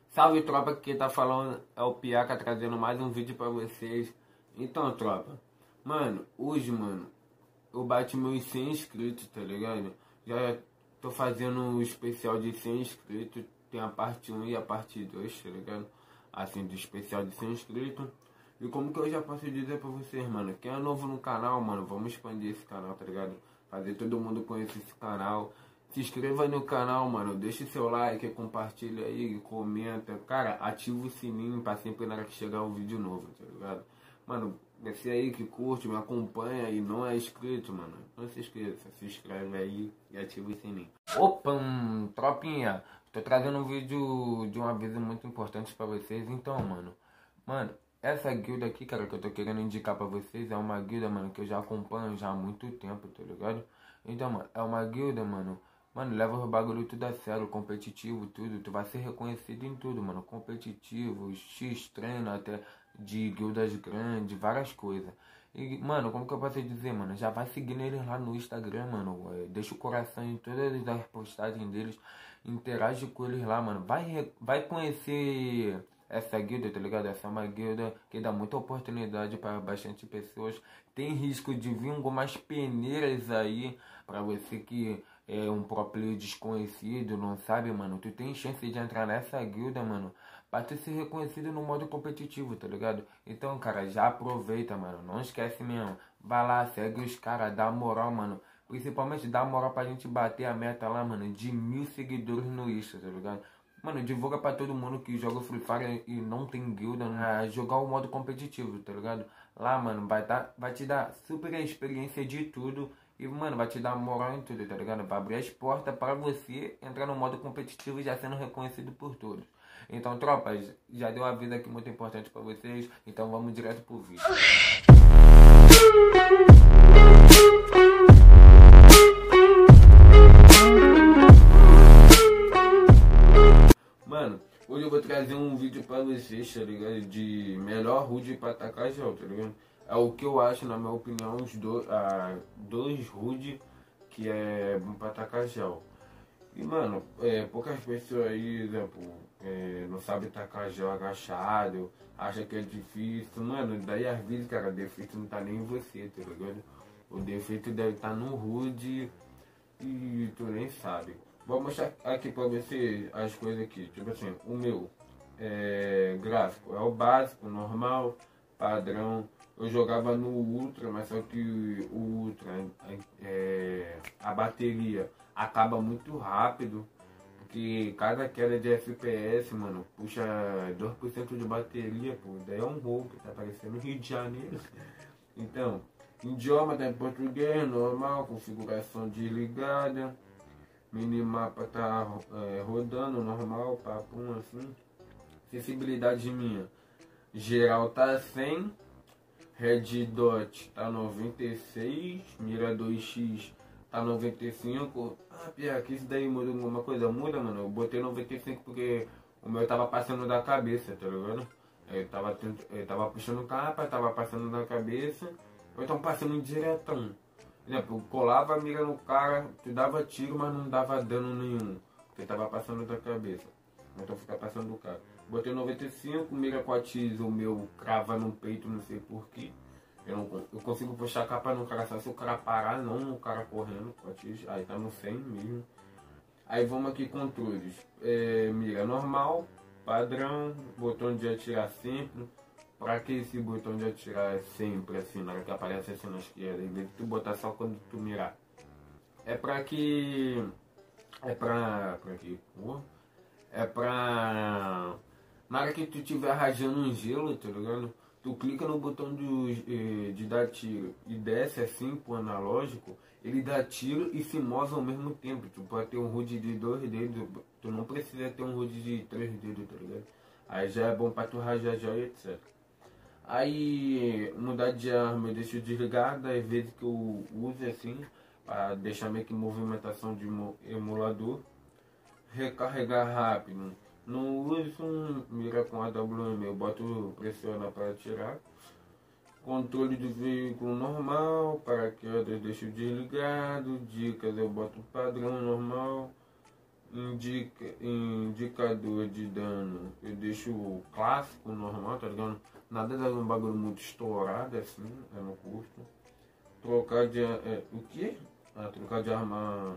Salve, tropa, que tá falando é o Piaca, trazendo mais um vídeo pra vocês. Então, tropa, mano, hoje, mano, eu bati meus 100 inscritos, tá ligado? Já tô fazendo um especial de 100 inscritos, tem a parte 1 e a parte 2, tá ligado? Assim, do especial de 100 inscritos. E como que eu já posso dizer pra vocês, mano, quem é novo no canal, mano, vamos expandir esse canal, tá ligado? Fazer todo mundo conhecer esse canal. Se inscreva aí no canal, mano. Deixe seu like, compartilha aí, comenta. Cara, ativa o sininho pra sempre na hora que chegar um vídeo novo, tá ligado? Mano, você aí que curte, me acompanha e não é inscrito, mano, não se esqueça, se inscreve aí e ativa o sininho. Opa, tropinha, tô trazendo um vídeo de um aviso muito importante pra vocês. Então, mano, essa guilda aqui, cara, que eu tô querendo indicar pra vocês é uma guilda, mano, que eu já acompanho já há muito tempo, tá ligado? Então, mano, é uma guilda, mano, leva o bagulho tudo a sério, competitivo, tudo. Tu vai ser reconhecido em tudo, mano. Competitivo, X treino até de guildas grandes, várias coisas. E, mano, como que eu posso dizer, mano? Já vai seguindo eles lá no Instagram, mano. Deixa o coração em todas as postagens deles. Interage com eles lá, mano. Vai conhecer essa guilda, tá ligado? Essa é uma guilda que dá muita oportunidade para bastante pessoas. Tem risco de vir algumas peneiras aí para você que é um pro player desconhecido, não sabe, mano. Tu tem chance de entrar nessa guilda, mano, pra tu ser reconhecido no modo competitivo, tá ligado? Então, cara, já aproveita, mano. Não esquece mesmo. Vai lá, segue os caras, dá moral, mano. Principalmente dá moral pra gente bater a meta lá, mano, de 1000 seguidores no Insta, tá ligado? Mano, divulga pra todo mundo que joga Free Fire e não tem guilda, jogar o modo competitivo, tá ligado? Lá, mano, vai te dar super experiência de tudo e, mano, vai te dar moral em tudo, tá ligado? Vai abrir as portas para você entrar no modo competitivo e já sendo reconhecido por todos. Então, tropas, já deu uma vida aqui muito importante pra vocês, então vamos direto pro vídeo. Mano, hoje eu vou trazer um vídeo pra vocês, tá ligado? De melhor HUD pra atacar gel, tá ligado? É o que eu acho, na minha opinião, os dois HUD que é bom pra atacar gel. E, mano, poucas pessoas aí, exemplo, não sabem tacar gel agachado, acha que é difícil. Mano, daí às vezes, cara, o defeito não tá nem em você, tá ligado? O defeito deve estar no HUD e tu nem sabe. Vou mostrar aqui pra você as coisas aqui. Tipo assim, o meu gráfico é o básico, normal, padrão. Eu jogava no Ultra, mas só que o Ultra, a bateria acaba muito rápido. Porque cada queda de FPS, mano, puxa 2% de bateria, pô. Daí é um roubo, tá parecendo Rio de Janeiro. Então, idioma tá em português, normal, configuração desligada. Minimapa tá rodando, normal, papum assim. Sensibilidade minha, geral tá 100. Red Dot tá 96, mira 2x tá 95. Ah, Pia, que isso daí muda alguma coisa? Muda, mano. Eu botei 95 porque o meu tava passando da cabeça, tá ligado? Eu tava puxando capa, tava passando da cabeça, ou então passando diretão. Por exemplo, eu colava a mira no cara, tu dava tiro, mas não dava dano nenhum, porque tava passando da cabeça. Então fica passando do cara. Botei 95, mira com a X, o meu crava no peito, não sei porquê. Eu consigo puxar a capa no cara, só se o cara parar, não no cara correndo com a X. Aí tá no 100 mesmo. Aí vamos aqui, controles. Mira normal, padrão, botão de atirar sempre. Pra que esse botão de atirar é sempre assim, na hora que aparece assim na esquerda, em vez de tu botar só quando tu mirar? É pra que... É pra que? É pra... Na hora que tu estiver rajando um gelo, tá ligado? Tu clica no botão de dar tiro e desce assim pro analógico, ele dá tiro e se move ao mesmo tempo. Tu pode ter um HUD de 2 dedos, tu não precisa ter um HUD de 3 dedos, tá ligado? Aí já é bom pra tu rajar já e etc. Aí mudar de arma eu deixo desligado, às vezes que eu uso assim, pra deixar meio que movimentação de emulador. Recarregar rápido. Não uso mira com AWM, eu boto pressiona para atirar. Controle do veículo normal, paraquedas deixo desligado. Dicas eu boto padrão normal. Indicador de dano, eu deixo o clássico, normal, tá ligado? Nada de um bagulho muito estourado assim, eu não curto. Trocar de. O quê? Trocar de arma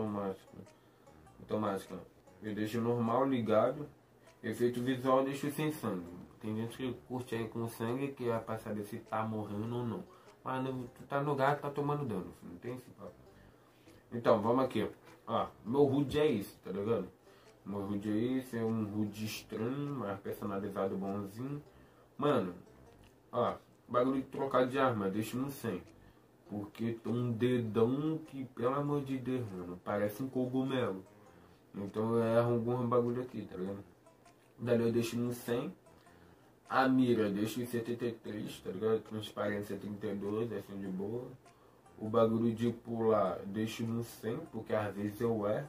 automática. Eu deixo normal ligado. Efeito visual eu deixo sem sangue. Tem gente que curte aí com sangue que vai pra saber se tá morrendo ou não. Mas tu tá no gato, tá tomando dano, filho. Não tem esse papo. Então, vamos aqui. Ó, meu HUD é isso, tá ligado? Meu HUD é isso, é um HUD estranho, mas personalizado bonzinho. Mano, ó, bagulho de trocar de arma, deixa no 100. Porque tem um dedão que, pelo amor de Deus, mano, parece um cogumelo. Então eu erro algum bagulho aqui, tá ligado? Dali eu deixo no 100. A mira eu deixo em 73, tá ligado? Transparência 32, assim de boa. O bagulho de pular deixo no 100, porque às vezes eu erro.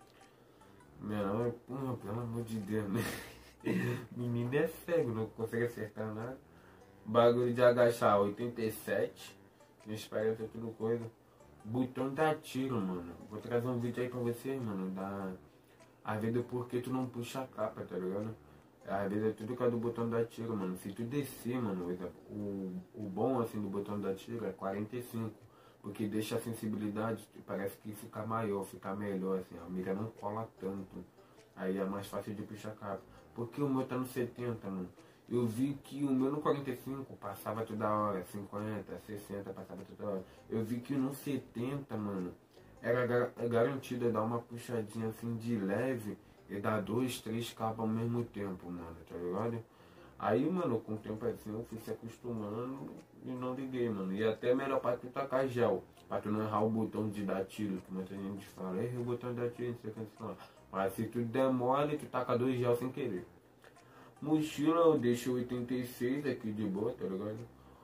Menor, porra, pelo amor de Deus, né? Menino é cego, não consegue acertar nada. Bagulho de agachar 87. Transparência tudo coisa. Botão da tiro, mano. Vou trazer um vídeo aí pra vocês, mano. Às vezes é porque tu não puxa a capa, tá ligado? Às vezes é tudo por causa do botão da tiro, mano. Se tu descer, mano, o bom assim do botão da tiro é 45. Porque deixa a sensibilidade, parece que fica maior, fica melhor, assim. A mira não cola tanto. Aí é mais fácil de puxar a capa. Porque o meu tá no 70, mano. Eu vi que o meu no 45 passava toda hora, 50, 60 passava toda hora. Eu vi que no 70, mano, era garantido dar uma puxadinha assim de leve e dar 2, 3 capas ao mesmo tempo, mano, tá ligado? Aí, mano, com o tempo assim eu fui se acostumando e não liguei, mano. E até melhor pra tu tacar gel, pra tu não errar o botão de dar tiro, que muita gente fala, errei o botão de dar tiro, não sei o que não. Mas se tu der mole, tu taca 2 gel sem querer. Mochila eu deixo 86 aqui de boa, tá ligado?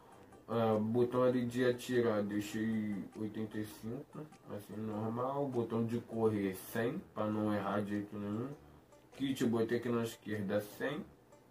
Botão ali de atirar deixei 85, assim normal. Botão de correr 100, pra não errar de jeito nenhum. Kit eu botei aqui na esquerda 100.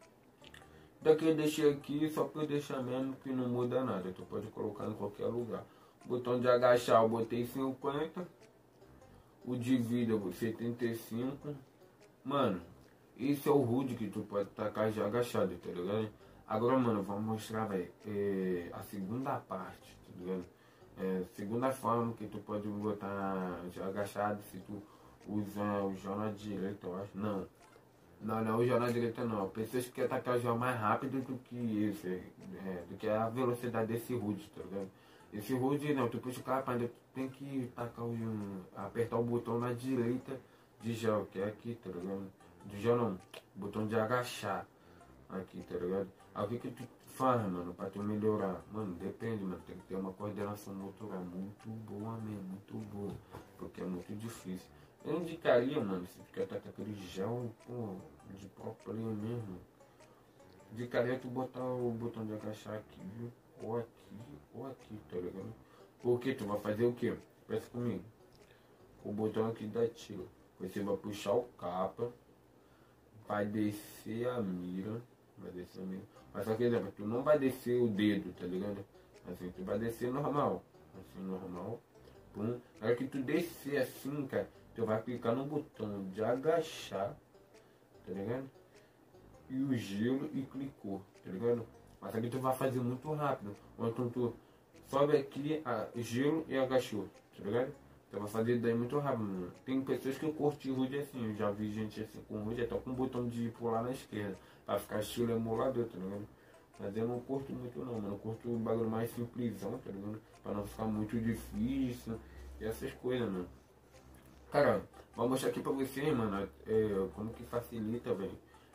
Daqui eu deixei aqui só pra eu deixar mesmo que não muda nada. Tu pode colocar em qualquer lugar. Botão de agachar eu botei 50. O de vida eu botei 75. Mano, esse é o HUD que tu pode tacar já agachado, tá ligado? Agora, mano, vamos mostrar, velho, a segunda parte, tá ligado? Segunda forma que tu pode botar já agachado se tu usa o gel na direita, eu acho. Não, o gel na direita não. Pessoas que querem tacar o gel mais rápido do que esse, do que a velocidade desse HUD, tá ligado? Esse HUD não, tu puxa o capa, ainda tu tem que tacar apertar o botão na direita de gel, que é aqui, tá ligado? Do gel não, botão de agachar aqui, tá ligado? Aí o que tu faz, mano, pra tu melhorar? Mano, depende, mano, tem que ter uma coordenação motora muito boa mesmo, muito boa, porque é muito difícil. Eu indicaria, mano, se tu quer tacar aquele gel, pô, de pro player mesmo, indicaria tu botar o botão de agachar aqui, viu? Ou aqui, tá ligado? Porque tu vai fazer o quê? Pensa comigo. O botão aqui dá tiro. Você vai puxar o capa, vai descer a mira, mas só que, exemplo, tu não vai descer o dedo, tá ligado? Assim, tu vai descer normal, assim, normal, pum. Na hora que tu descer assim, cara, tu vai clicar no botão de agachar, tá ligado? E o gelo e clicou, tá ligado? Mas aqui tu vai fazer muito rápido, ou então tu sobe aqui, gelo e agachou, tá ligado? Então vai fazer daí muito rápido, mano. Tem pessoas que curtem HUD assim, eu já vi gente assim com HUD, até com o botão de pular na esquerda, pra ficar estilo emulador, tá ligado? Mas eu não curto muito não, mano. Eu curto o bagulho mais simplesão, tá ligado? Pra não ficar muito difícil e essas coisas, mano. Cara, vou mostrar aqui pra vocês, mano, como que facilita, velho.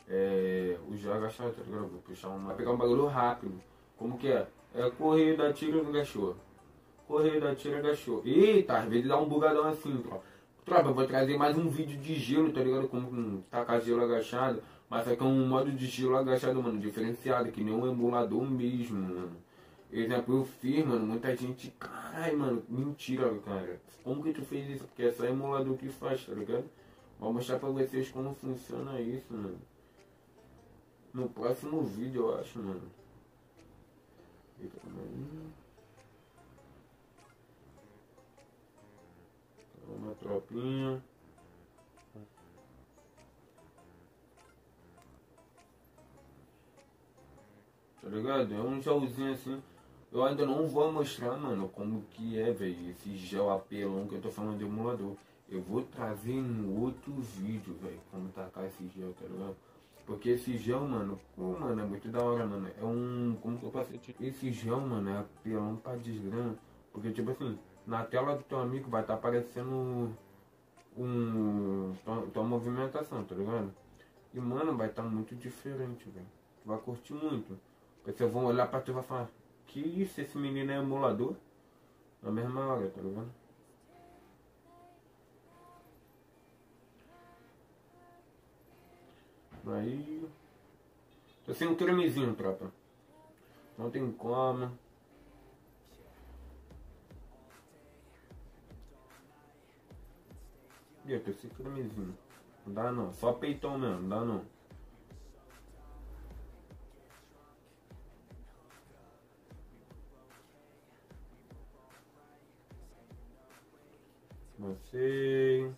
O jogo agachar, tá ligado? Vou puxar vai pegar um bagulho rápido. Como que é? Correr, dar tiro e agachou. Correr, dar tiro e agachou. Eita, às vezes dá um bugadão assim, tropa. Tropa, eu vou trazer mais um vídeo de gelo, tá ligado? Como tacar gelo agachado. Mas só que é um modo de gelo agachado, mano, diferenciado, que nem um emulador mesmo, mano. Exemplo, eu fiz, mano, muita gente, caralho, mano, mentira, cara. Como que tu fez isso? Porque é só emulador que faz, tá ligado? Vou mostrar pra vocês como funciona isso, mano. No próximo vídeo, eu acho, mano. Eita, uma tropinha. tá ligado? É um gelzinho assim. Eu ainda não vou mostrar, mano, como que é, velho, esse gel apelão que eu tô falando de emulador. Eu vou trazer em outro vídeo, velho, como tacar esse gel, tá ligado? Porque esse gel, mano, pô, mano, é muito da hora, mano. É um, como que eu posso dizer? Esse gel, mano, é apelão pra desgrama. Porque, tipo assim, na tela do teu amigo vai estar aparecendo tua movimentação, tá ligado? E, mano, vai estar muito diferente, velho. Tu vai curtir muito. Vocês vão olhar pra tu e vai falar, que isso, esse menino é emulador? Na mesma hora, tá ligado? Aí... tô sem um cremezinho, tropa. Não tem como. E eu tô sem cremezinho. Não dá não. Só peitão mesmo, não dá não. Você...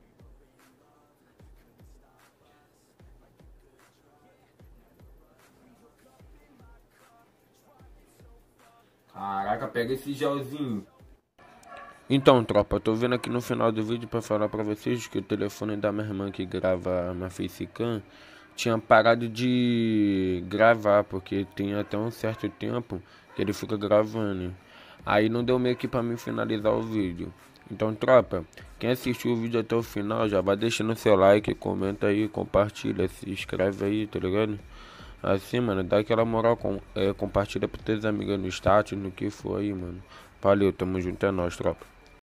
Caraca, pega esse gelzinho. Então, tropa, eu tô vendo aqui no final do vídeo pra falar pra vocês que o telefone da minha irmã que grava minha facecam tinha parado de gravar, porque tem até um certo tempo que ele fica gravando. Aí não deu meio que pra mim finalizar o vídeo. Então, tropa, quem assistiu o vídeo até o final já vai deixando seu like, comenta aí, compartilha, se inscreve aí, tá ligado? Assim, mano, dá aquela moral, compartilha pros teus amigos no status, no que for aí, mano. Valeu, tamo junto, é nóis, tropa.